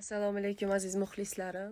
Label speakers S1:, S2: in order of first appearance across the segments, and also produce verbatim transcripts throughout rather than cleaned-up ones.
S1: Assalomu alaykum aziz muxlislarim.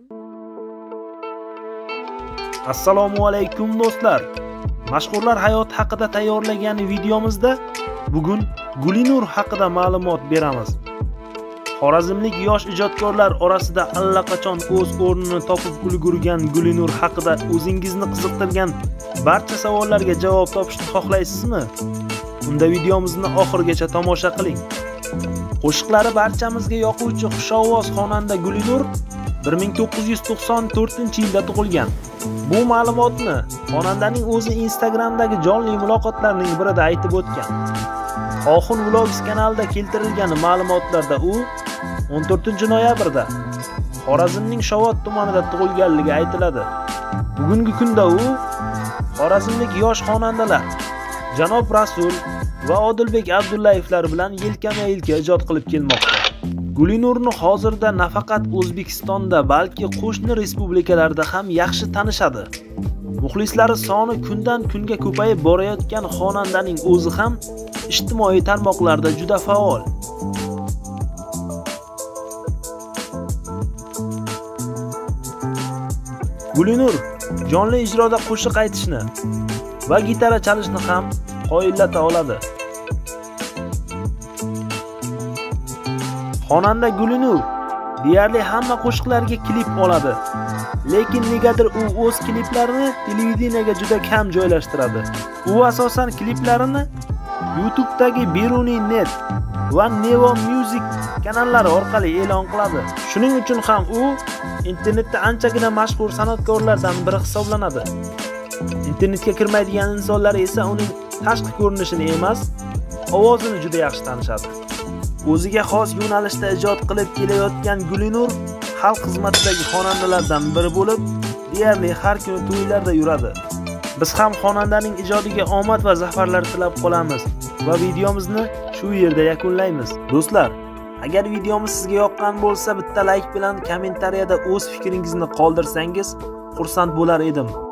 S2: Assalomu alaykum do'stlar. Mashhurlar hayoti haqida tayyorlagan videomizda bugun Gulinur haqida ma'lumot beramiz. Xorazmlik yosh ijodkorlar orasida allaqachon o'z o'rnini topib ulgurgan Gulinur haqida o'zingizni qiziqtirgan barcha savollarga javob topishni xohlaysizmi? Unda videomizni oxirigacha tomosha qiling. Qo'shiqlari barchamizga yoquvchi xushovoz xonanda Gulinur bir ming to'qqiz yuz to'qson to'rtinchi yilda tug'ilgan. Bu ma'lumotni xonandaning o'zi Instagramdagi jonli muloqotlarning birida aytib o'tgan. Oxun Vlogs kanalida keltirilgan ma'lumotlarda u o'n to'rtinchi noyabrda Xorazmning Shovot tumanida tug'ilganligi aytiladi. Bugungi kunda u xorazmlik yosh xonandalar Janob Rasul va Odilbek Abdullayevlar bilan yelkama-yelka ijod qilib kelmoqda. Gulinurni hozirda nafaqat O'zbekistonda, balki qo'shni respublikalarda ham yaxshi tanishadi. Muxlislari soni kundan kunga ko'payib borayotgan xonandaning o'zi ham ijtimoiy tarmoqlarda juda faol. Gulinur jonli ijroda qo'shiq aytishni va gitara chalishni ham qoyillata oladi. Xonanda Gulinur deyarli hamma qo'shiqlarga klip oladi, lekin negadir u o'z kliplarini televideniyaga juda kam joylashtiradi. U asosan kliplarini YouTube'dagi Beruni punkt net va Nevo Music kanallari orqali e'lon qiladi. Shuning uchun ham u internetda anchagina mashhur san'atkorlardan biri hisoblanadi. Internetga kirmaydigan insonlar esa uning tashqi ko'rinishini emas, ovozini juda yaxshi tanishadi. O'ziga xos yo'nalishda ijod qilib kelayotgan Gulinur xalq xizmatidagi xonandalardan biri bo'lib, deyarli har kuni to'ylarda yuradi. Biz ham xonandaning ijodiga omad va zafarlar tilab qolamiz va videomizni shu yerda yakunlaymiz. Do'stlar, agar videomiz sizga yoqqan bo'lsa, bitta like bilan kommentariyada o'z fikringizni qoldirsangiz, xursand bo'lar edim.